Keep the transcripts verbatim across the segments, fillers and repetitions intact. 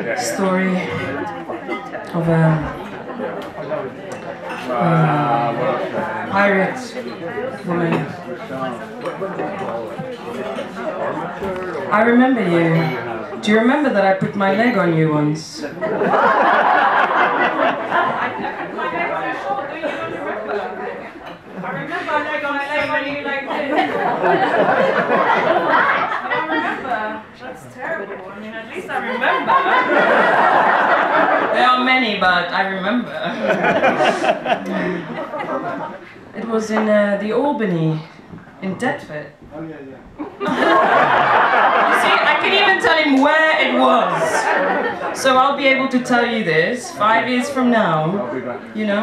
story of a uh, pirate woman. I remember you. Do you remember that I put my leg on you once? I remember I leg on my leg on you like this. I don't remember. That's terrible. I mean, at least I remember. There are many, but I remember. It was in uh, the Albany, in Deptford. Oh yeah, yeah. You see, I can even tell him where it was. So I'll be able to tell you this five years from now. You know?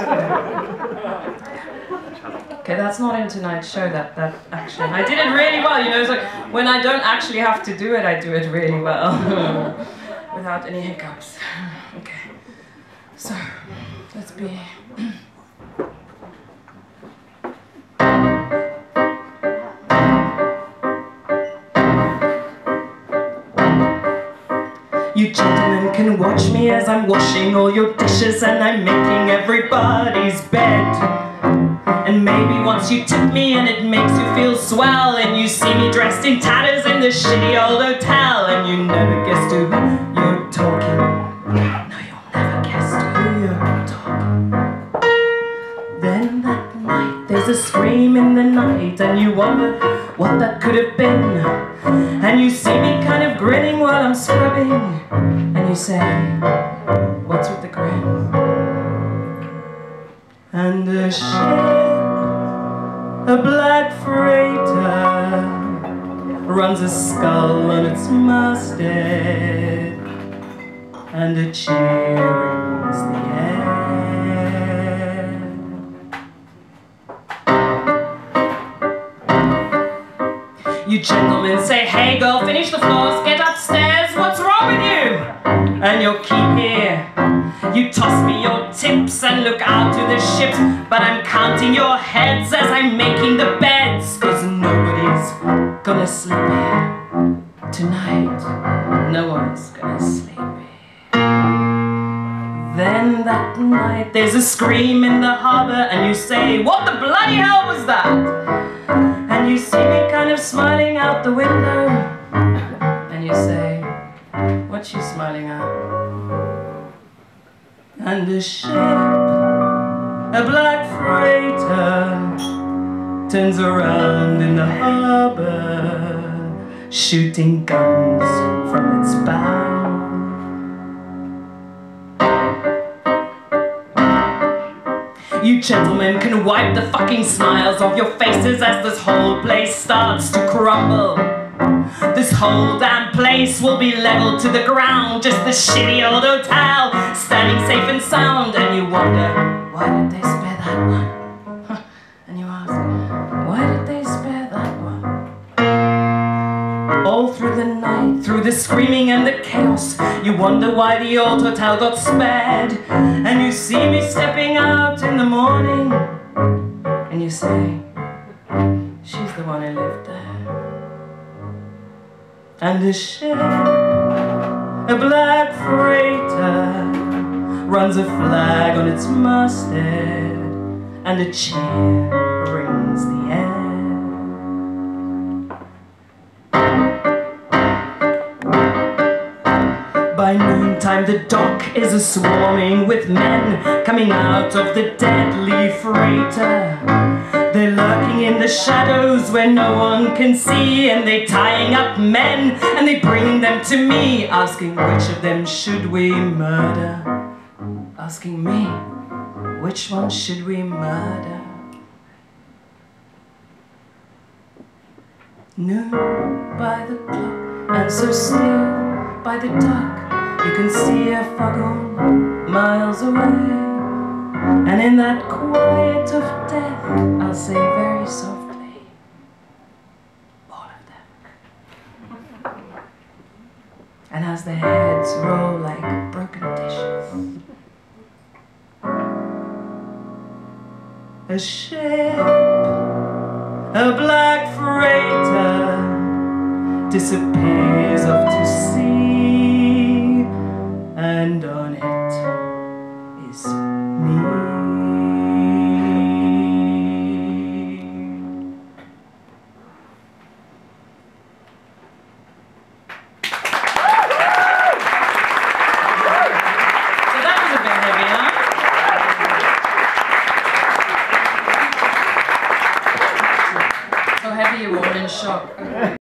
Okay, that's not in tonight's show, that, that action. I did it really well, you know, it's like, when I don't actually have to do it, I do it really well. Without any hiccups. Okay. So, let's be... You gentlemen can watch me as I'm washing all your dishes and I'm making everybody's bed. And maybe once you tip me and it makes you feel swell, and you see me dressed in tatters in the shitty old hotel, and you never guess to who you're talking. No, you'll never guess to who you're talking. Then that night there's a scream in the night, and you wonder what that could have been. And you see me kind of grinning while I'm scrubbing, and you say, what's with the grin? And a ship, a black freighter, runs a skull on its masthead, and a cheer rings the air. You gentlemen say, hey girl, finish the floors, get upstairs, what's wrong with you? And you'll keep here. You toss me your tips and look out to the ships, but I'm counting your heads as I'm making the beds, cause nobody's gonna sleep here tonight. No one's gonna sleep here. Then that night there's a scream in the harbour, and you say, what the bloody hell was that? And you see me kind of smiling out the window, and you say, what you smiling at? And a ship, a black freighter, turns around in the harbour, shooting guns from its bow. You gentlemen can wipe the fucking smiles off your faces as this whole place starts to crumble. This whole damn place will be leveled to the ground, just the shitty old hotel, standing safe and sound. And you wonder, why did they spare that one? Huh. And you ask, why did they spare that one? All through the night, through the screaming and the chaos, you wonder why the old hotel got spared. And you see me stepping out in the morning, and you say, she's the one who lived there. And a ship, a black freighter, runs a flag on its masthead, and a cheer rings the air. By noontime the dock is a-swarming with men coming out of the deadly freighter. They're lurking in the shadows where no one can see, and they're tying up men and they bring them to me, asking which of them should we murder. Asking me, which one should we murder? Noon by the clock, and so still by the dock, you can see a foghorn miles away. And in that quiet of death, I'll say very softly, all of them. And as their heads roll like broken dishes, a ship, a black freighter, disappears off to sea, shock.